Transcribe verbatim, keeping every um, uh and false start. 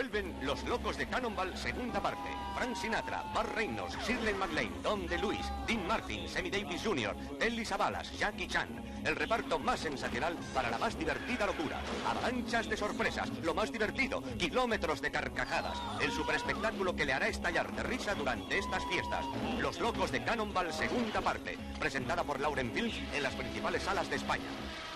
Vuelven Los Locos de Cannonball, segunda parte. Frank Sinatra, Burt Reynolds, Shirley MacLaine, Tom DeLuise, Dean Martin, Sammy Davis junior, Telly Savalas, Jackie Chan. El reparto más sensacional para la más divertida locura. Avalanchas de sorpresas, lo más divertido, kilómetros de carcajadas. El superespectáculo que le hará estallar de risa durante estas fiestas. Los Locos de Cannonball, segunda parte. Presentada por Lauren Films en las principales salas de España.